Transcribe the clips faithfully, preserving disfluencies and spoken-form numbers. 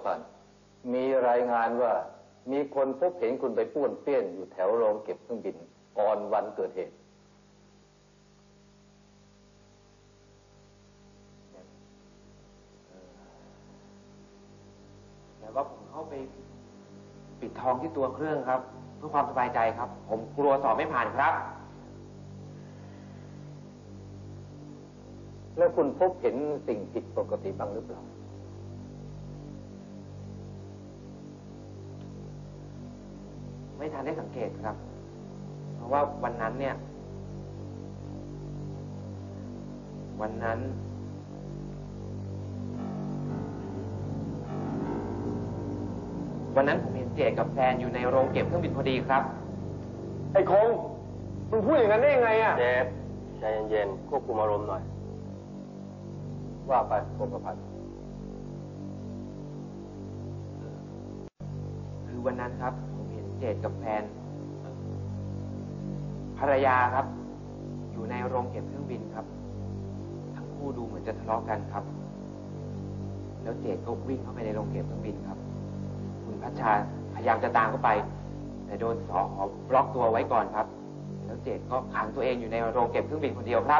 พันธ์มีรายงานว่ามีคนพบเห็นคุณไปป้วนเปี้ยนอยู่แถวโรงเก็บเครื่องบินก่อนวันเกิดเหตุแต่ว่าผมเข้าไปปิดทองที่ตัวเครื่องครับเพื่อความสบายใจครับผมกลัวสอบไม่ผ่านครับแล้วคุณพบเห็นสิ่งผิดปกติบ้างหรือเปล่าไม่ทันได้สังเกตครับเพราะว่าวันนั้นเนี่ยวันนั้นวันนั้นผมเห็นเจดกับแฟนอยู่ในโรงเก็บเครื่องบินพอดีครับไอ้คงมึงพูดอย่างนั้นได้ยังไงอ่ะเจดใจเย็นๆควบคุมอารมณ์หน่อยว่าไปคงกระพันคือวันนั้นครับผมเห็นเจดกับแฟนภรรยาครับอยู่ในโรงเก็บเครื่องบินครับทั้งคู่ดูเหมือนจะทะเลาะกันครับแล้วเจดก็วิ่งเข้าไปในโรงเก็บเครื่องบินครับคุณพัชชาพยายามจะตามเข้าไปแต่โดนสอหอบล็อกตัวไว้ก่อนครับแล้วเจดก็ขังตัวเองอยู่ในโรงเก็บเครื่องบินคนเดียวครับ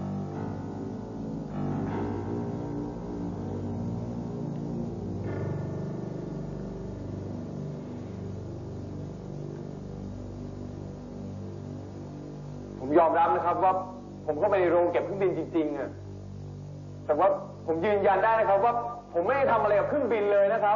ผมยอมรับนะครับว่าผมเข้าไปในโรงเก็บเครื่องบินจริงๆอ่ะแต่ว่าผมยืนยันได้นะครับว่าผมไม่ได้ทำอะไรกับเครื่องบินเลยนะครับ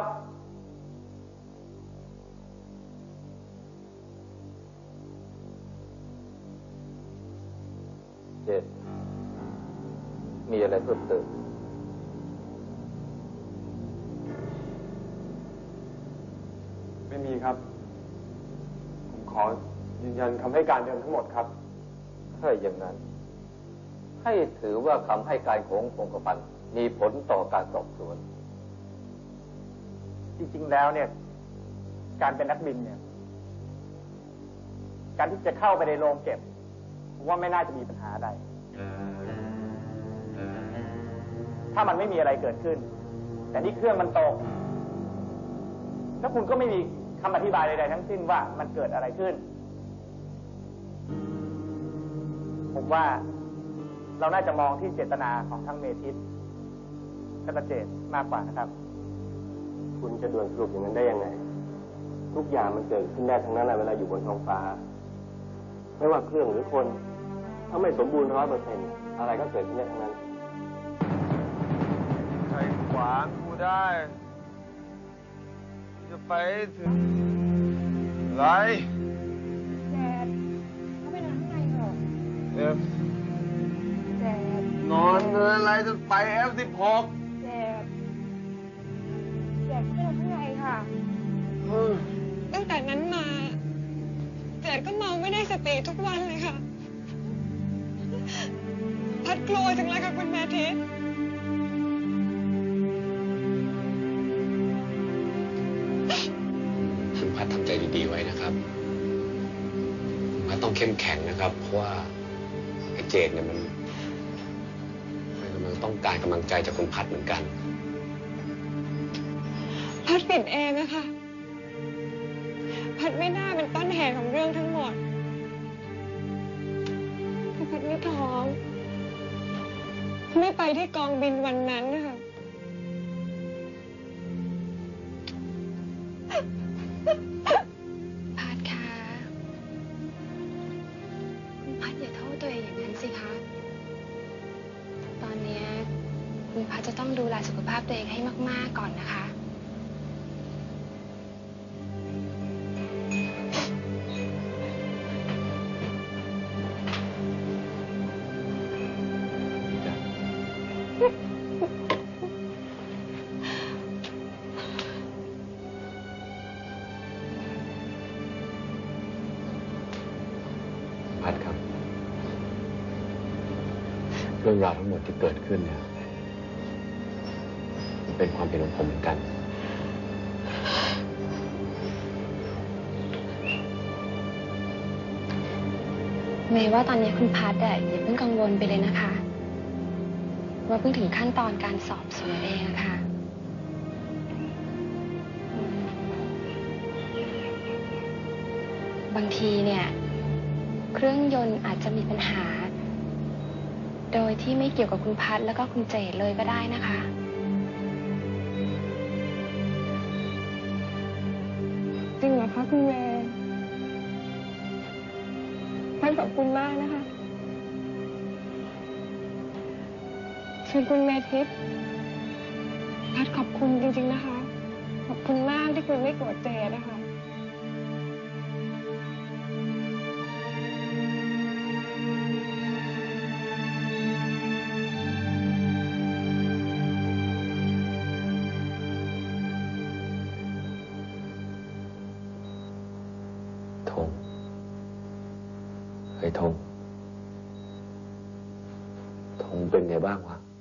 เจดมีอะไรเพิ่มเติมไม่มีครับผมขอยืนยันคำให้การเดิมทั้งหมดครับถ้าอย่างนั้นให้ถือว่าคำให้การของคงกระพันธ์มีผลต่อการสอบสวนจริงๆแล้วเนี่ยการเป็นนักบินเนี่ยการที่จะเข้าไปในโรงเก็บผมว่าไม่น่าจะมีปัญหาใดถ้ามันไม่มีอะไรเกิดขึ้นแต่นี่เครื่องมันตกแล้วคุณก็ไม่มีคำอธิบายใดๆทั้งสิ้นว่ามันเกิดอะไรขึ้นผมว่าเราน่าจะมองที่เจตนาของทั้งเมธิศและประเจตมากกว่านะครับคุณจะด่วนสรุปอย่างนั้นได้ยังไงทุกอย่างมันเกิดขึ้นได้ทั้งนั้นแหละเวลาอยู่บนท้องฟ้าไม่ว่าเครื่องหรือคนถ้าไม่สมบูรณ์ร้อยเปอร์เซ็นต์อะไรก็เกิดขึ้นได้ทั้งนั้นใครขวางกูได้จะไปถึงไรแดดเขาไปนอนข้างในเหรอเอฟแดดนอนอะไรจะไปเอฟสิบหกแดดแดดไปนอนข้างในค่ะตั้งแต่นั้นมาแดดก็เมาไม่ได้สติทุกวันเลยค่ะพัดกลัวจังเลยค่ะคุณแม่ทิพย์คุณพัดทำใจดีๆไว้นะครับคุณพัดต้องเข้มแข็งนะครับเพราะว่าไอ้เจดเนี่ยมันมันกำลังต้องการกำลังใจจากคุณพัดเหมือนกันพัดผิดเองอะค่ะพัดไม่น่าเป็นต้นเหตุของเรื่องทั้งหมดถ้าพัดไม่ท้องไม่ไปที่กองบินวันนั้นนะคะพัดคะคุณพัดอย่าโทษตัวเองอย่างนั้นสิคะตอนนี้คุณพัดจะต้องดูแลสุขภาพตัวเองให้มากๆก่อนนะคะพัดครับเรื่องราวทั้งหมดที่เกิดขึ้นเนี่ยมันเป็นความผิดของผมเหมือนกันเมย์ว่าตอนนี้คุณพัดอะอย่าเพิ่งกังวลไปเลยนะคะว่าเพิ่งถึงขั้นตอนการสอบสวนเองอะค่ะบางทีเนี่ย เครื่องยนต์อาจจะมีปัญหา โดยที่ไม่เกี่ยวกับคุณพัดแล้วก็คุณเจดเลยก็ได้นะคะจริงเหรอคะคุณเมย์พัดขอบคุณมากนะคะเชิญคุณเมย์ทิพย์พัดขอบคุณจริงๆนะคะ ขอบคุณมากที่คุณไม่โกรธเจดนะคะธงเฮ้ยธงธงเป็นไงบ้างวะ